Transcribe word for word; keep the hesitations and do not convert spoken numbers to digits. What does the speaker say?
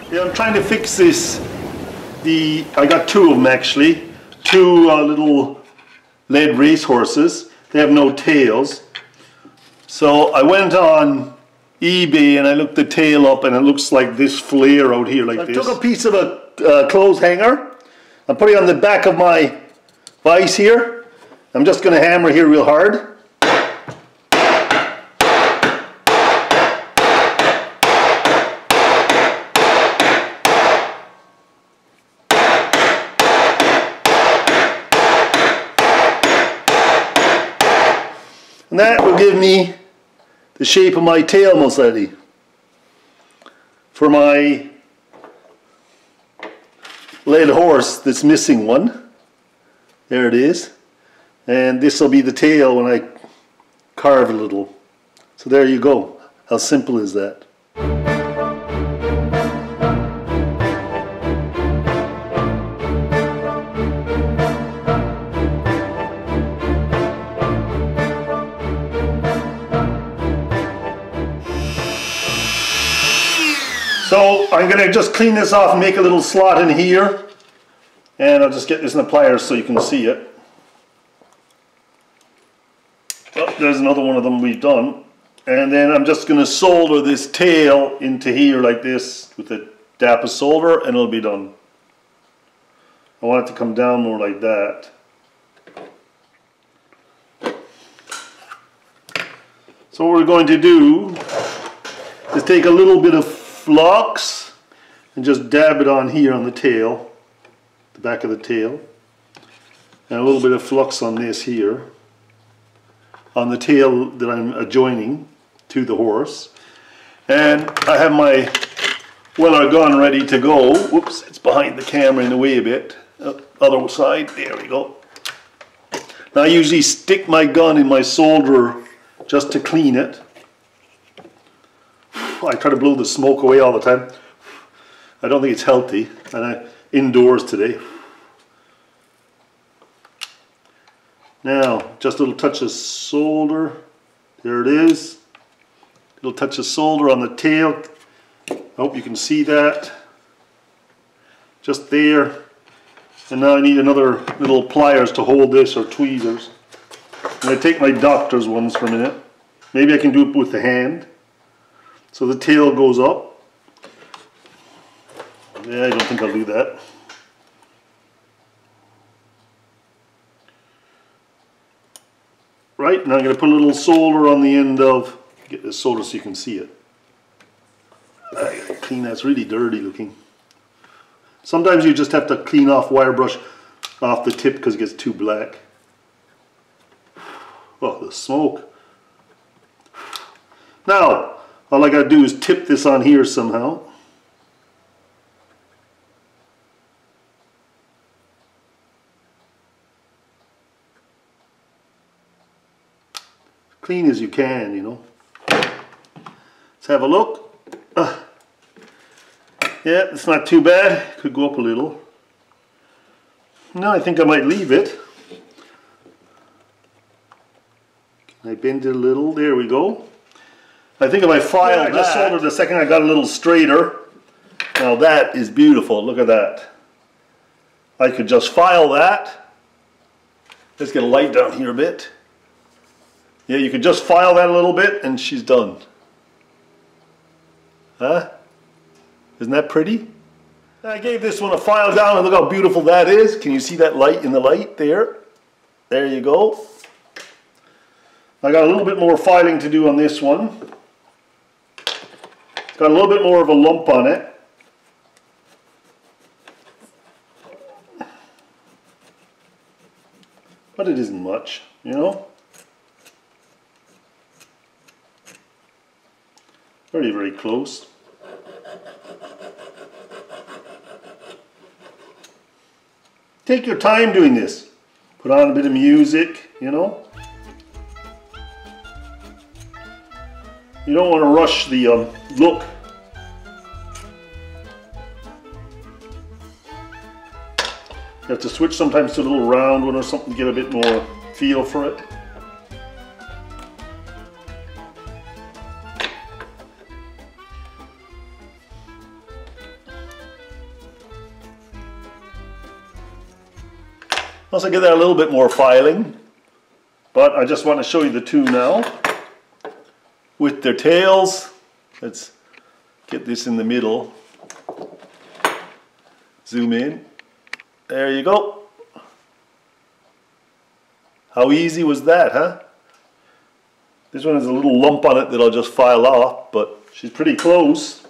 Yeah, I'm trying to fix this. The I got two of them actually. Two uh, little lead race horses. They have no tails. So I went on eBay and I looked the tail up and it looks like this flare out here like so I this. I took a piece of a uh, clothes hanger. I'm putting it on the back of my vise here. I'm just going to hammer here real hard. And that will give me the shape of my tail most likely for my lead horse that's missing one. There it is. And this will be the tail when I carve a little. So there you go. How simple is that? So I'm going to just clean this off and make a little slot in here. And I'll just get this in the pliers so you can see it. Oh, there's another one of them we've done. And then I'm just going to solder this tail into here like this with a dap of solder and it'll be done. I want it to come down more like that. So what we're going to do is take a little bit of flux and just dab it on here on the tail, the back of the tail, and a little bit of flux on this here, on the tail that I'm adjoining to the horse. And I have my Weller gun ready to go. Whoops, it's behind the camera in the way a bit. Uh, other side, there we go. Now I usually stick my gun in my solder just to clean it. I try to blow the smoke away all the time. I don't think it's healthy, and I'm indoors today. Now, just a little touch of solder. There it is. A little touch of solder on the tail. I hope you can see that. Just there. And now I need another little pliers to hold this, or tweezers. I'm going to take my doctor's ones for a minute. Maybe I can do it with the hand. So the tail goes up. Yeah, I don't think I'll do that. Right, now I'm going to put a little solder on the end of, get this solder so you can see it. I gotta clean that, it's really dirty looking. Sometimes you just have to clean off wire brush off the tip because it gets too black. Oh, the smoke. Now, all I got to do is tip this on here somehow. Clean as you can, you know. Let's have a look. Uh, yeah, it's not too bad. Could go up a little. No, I think I might leave it. Can I bend it a little? There we go. I think if I file yeah, I just that, soldered the second I got a little straighter. Now that is beautiful. Look at that. I could just file that. Let's get a light down here a bit. Yeah, you could just file that a little bit and she's done. Huh? Isn't that pretty? I gave this one a file down and look how beautiful that is. Can you see that light in the light there? There you go. I got a little bit more filing to do on this one. Got a little bit more of a lump on it. But it isn't much, you know. Very, very close. Take your time doing this. Put on a bit of music, you know. You don't want to rush the um, look. You have to switch sometimes to a little round one or something to get a bit more feel for it. Also get that a little bit more filing, but I just want to show you the two now with their tails. Let's get this in the middle. Zoom in. There you go. How easy was that, huh? This one has a little lump on it that I'll just file off, but she's pretty close.